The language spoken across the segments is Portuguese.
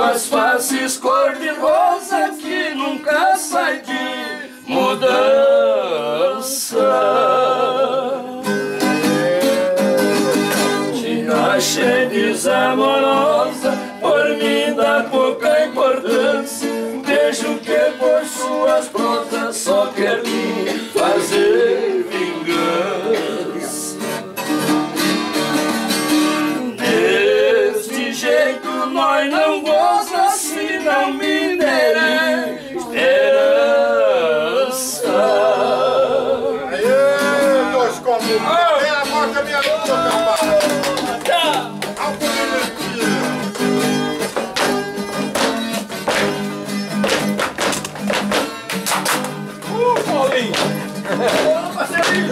as faces cor-de-rosa que nunca sai de mudança. Te achei desamorosa, por mim dá pouca importância. Vejo que por suas prosas só quer me fazer vingança. Deste jeito nós não goza se não me derem esperança. Aê, dois comuns! Vem a morte minha boca, rapaz! Paulinho! Ô, parceirinho!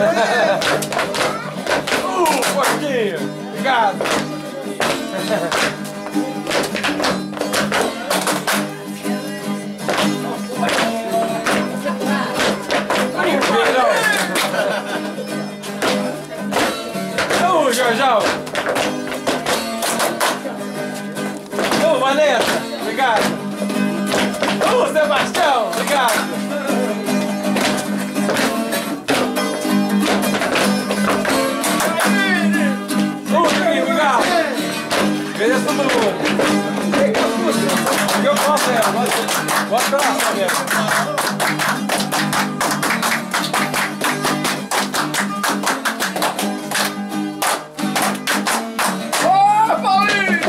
Porquinho! Obrigado! Ô, Jorjão! Ô, Vanessa! Obrigado! Ô, Sebastião! Obrigado! Beleza, todo mundo. Eu posso, bota pra lá, mesmo. Ô, Paulinho!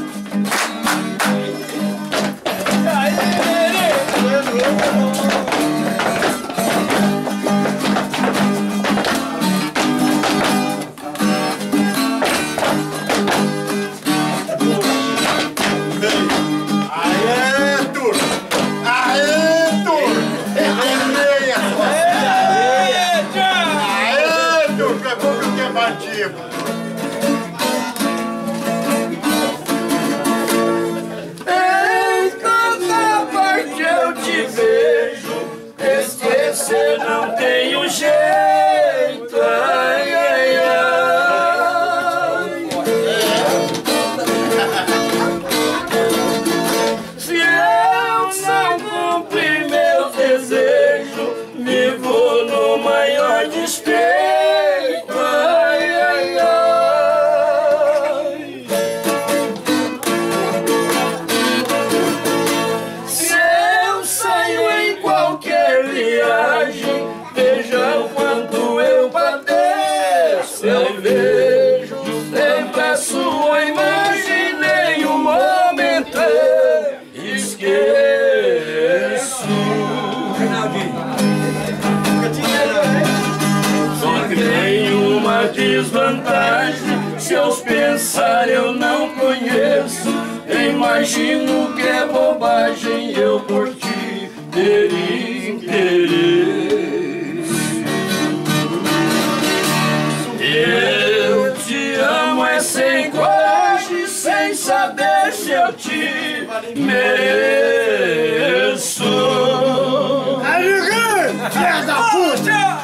Toda parte eu te vejo, esquecer não tenho jeito. Ai, ai, ai. Se eu não cumprir meu desejo, vivo no maior despeito. Ai, ai, ai. Se eu saio em qualquer viagem, veja o quanto eu padeço. Eu vejo sempre a sua imagem, nenhum momento eu esqueço. Só que tem uma desvantagem, seus pensar eu não conheço. Imagino que é bobagem eu por ti ter interesse. Eu te amo é sem coragem, sem saber se eu te mereço. Filha da puta!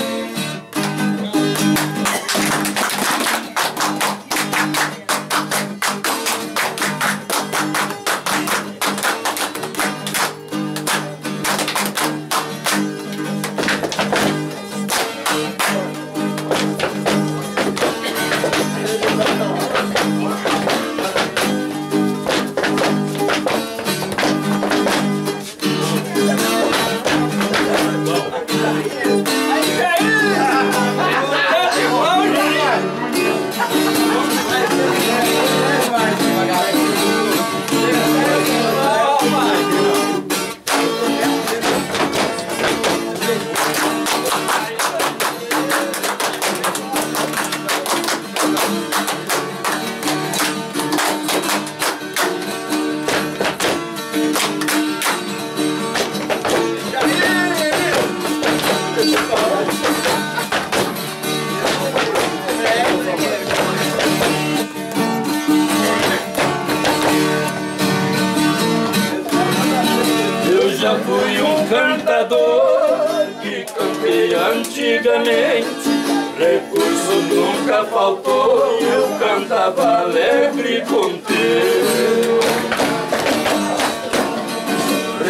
Já fui um cantador que cantei antigamente, recurso nunca faltou, eu cantava alegre e contente.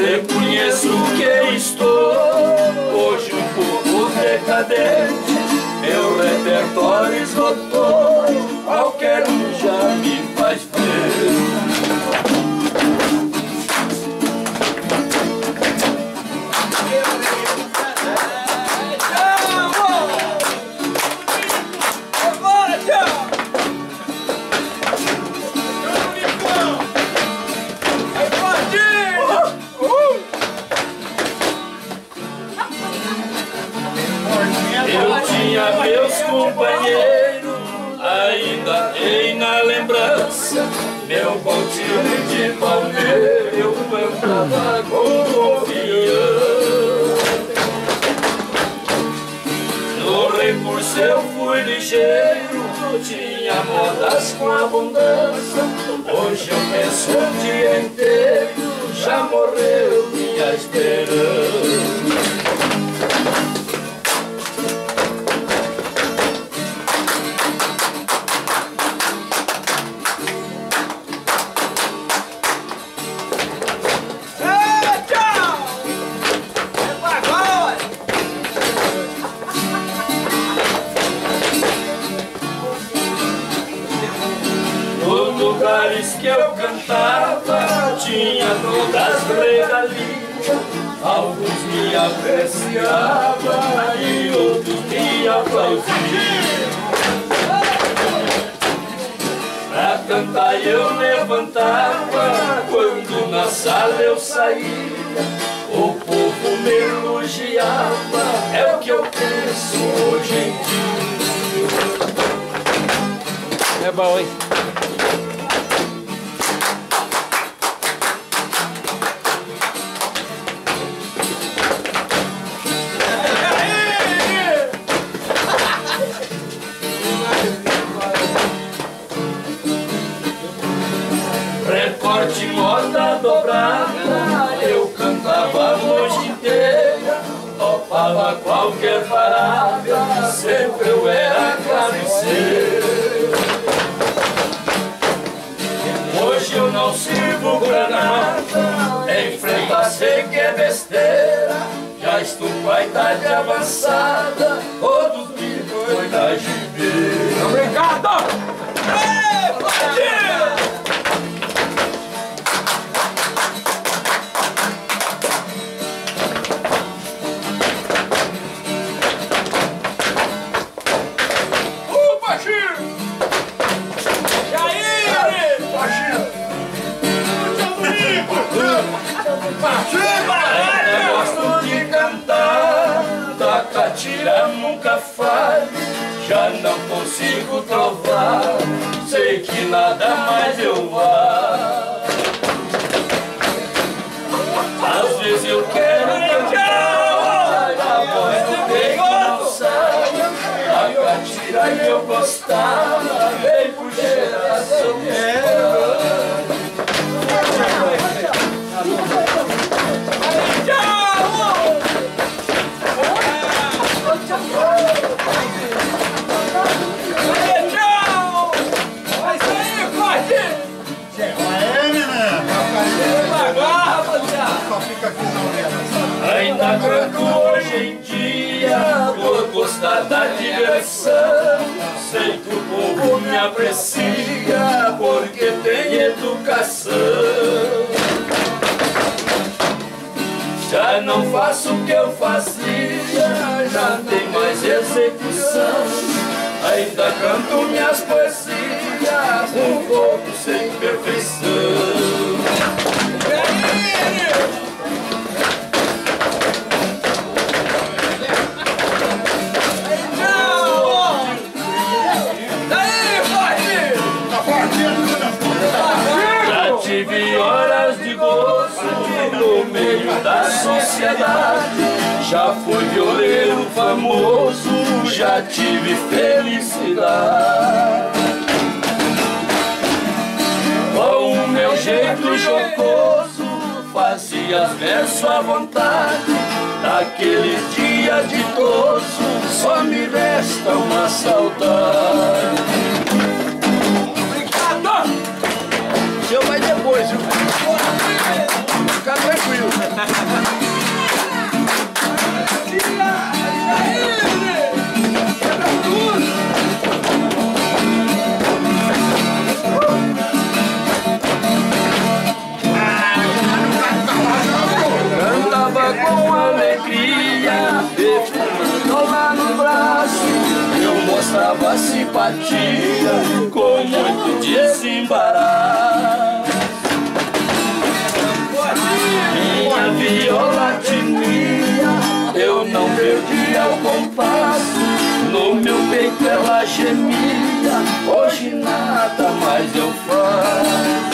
Reconheço que estou hoje um pouco decadente. Meu repertório esgotou, qualquer um já me faz ver. Meus companheiros, ainda tem na lembrança meu bom time de Palmeiras, eu cantava com confiança. No recurso eu fui ligeiro, tinha modas com abundância. Hoje eu penso o dia inteiro, já morreu minha esperança. Lugares que eu cantava tinha todas as regalias. Alguns me apreciavam e outros me aplaudiam. Pra cantar eu levantava, quando na sala eu saía, o povo me elogiava, é o que eu penso hoje em dia. É bom, hein? Recorte, moda dobrada, eu cantava a noite inteira, topava qualquer parada, sempre eu era cabeceira. Hoje eu não sirvo pra nada, enfrentar sei que é besteira, já estou com a idade avançada, todos me foi da gibeira. Obrigado! Ei, Padilha! Gosto de cantar, da catira nunca falha, já não consigo trovar, sei que nada mais eu vá. Às vezes eu quero cantar, a voz do peito não sai, da catira eu gostava, veio por geração esperando. Ainda canto hoje em dia por gostar da diversão. Sei que o povo me aprecia porque tem educação. Já não faço o que eu fazia, já tem mais execução. Ainda canto minhas poesias, um pouco sem perfeição. Já tive horas de gozo no meio da sociedade, já fui violeiro famoso, já tive felicidade. Com o meu jeito jocoso, fazia verso à vontade. Naqueles dias ditoso, só me resta uma saudade. O seu vai depois, viu? Fica tranquilo. dava simpatia com muito desembaraço. Minha viola tinha, eu não perdia o compasso. No meu peito ela gemia, hoje nada mais eu faço.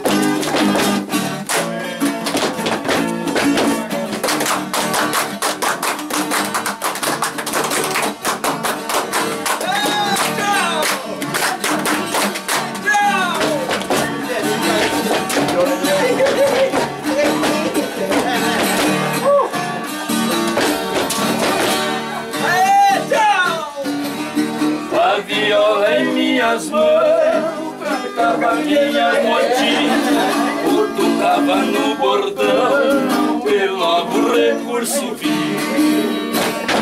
Viola em minhas mãos, cantava minha motinha, cutucava no bordão e logo o recurso vinha.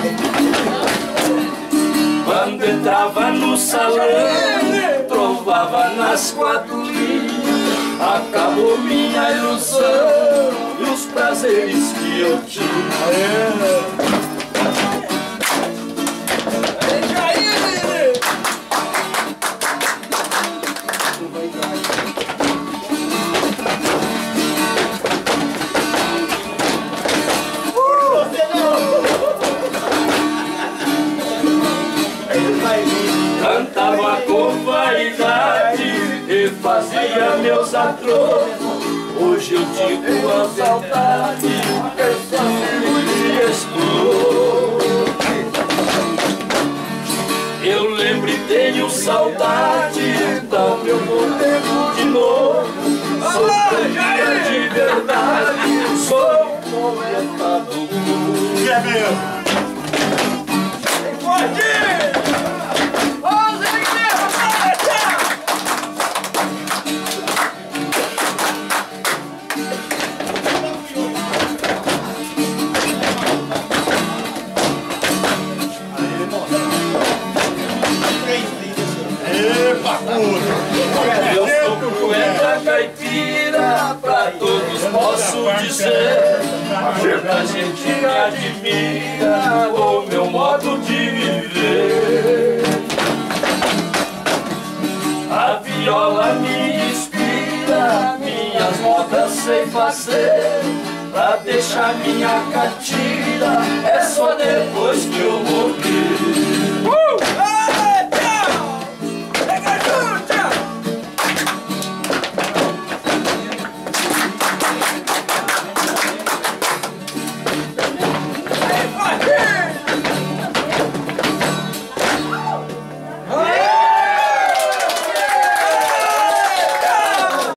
Quando entrava no salão, trovava nas quatro linhas, acabou minha ilusão e os prazeres que eu tinha. Cantava com vaidade e fazia meus atroços. Hoje eu digo a saudade, eu só me estou. Eu lembro e tenho saudade, dá meu modelo de novo. Sou poeta de verdade, sou poeta do mundo. Que é mesmo? Eu sou poeta caipira, pra todos posso dizer que a gente admira o meu modo de viver. A viola me inspira, minhas modas sei fazer. Pra deixar minha catira, é só depois que eu morrer.